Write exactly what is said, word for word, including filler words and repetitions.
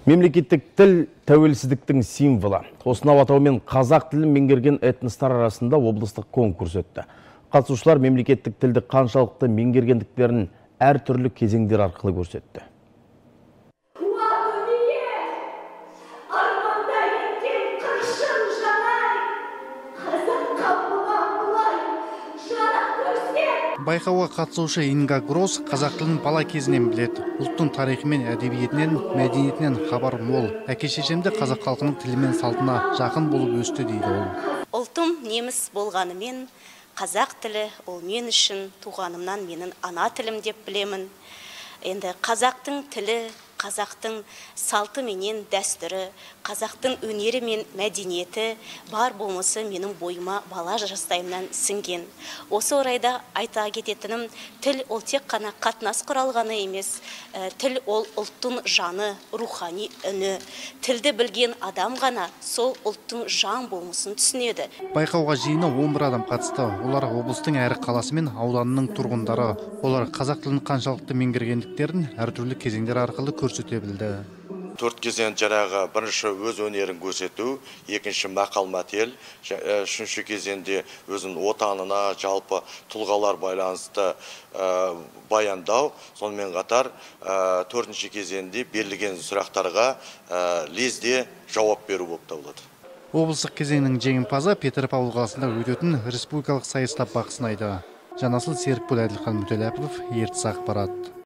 Мемлекеттік тіл тәуелсіздіктің символы. Осынау атаумен қазақ тілін меңгерген этностар арасында облыстық конкурс өтті. Қатысушылар мемлекеттік тілді қаншалықты меңгергендіктерін әр түрлі кезеңдер арқылы көрсетті. Байқауға қатысушы Инга Гросс қазақ тілін бала кезінен біледі. Ұлттың тарихы мен әдебиетінен, мәдениетінен хабар мол. Әке-шешемді қазақ халқының тілі мен салтына жақын болып өсті дейді ол. Ұлтым неміс болғанымен, қазақ тілі ол мен үшін туғанымнан менің ана тілім деп білемін. Енді қазақтың тілі, қазақтың салты менен дәстүрі, қазақтың өнері мен мәдениеті бар болмысы менің бойыма бала жастайымнан сіңген. Осы орайда айта кететінім, тіл ол тек қана қатынас құралғаны емес, тіл ол ұлттың жаны, рухани үні. Тілді білген адам ғана сол ұлттың жан болмысын түсінеді. Байқауға жиыны он бір адам қатысты. Олар облыстың әр қаласы мен ауданының тұрғындары. Олар қазақ тілін қаншалықты меңгергендіктерін әртүрлі кезеңдер арқылы көрсете білді. Төрт кезең жаңағы бірінші өз өнерін көрсету, екінші мақал-мәтел, үшінші кезеңде өзінің отанына, жалпы тұлғалар байланысты баяндау, сонымен қатар төртінші кезеңде берілген сұрақтарға лезде жауап беру болып табылады. Облыстық кезеңнің жеңімпазы Петропавл қаласында өтетін республикалық сайыста бақ сынайды. Жанасыл Серікбол, Әділхан Мүтеләпов, Ертіс ақпарат.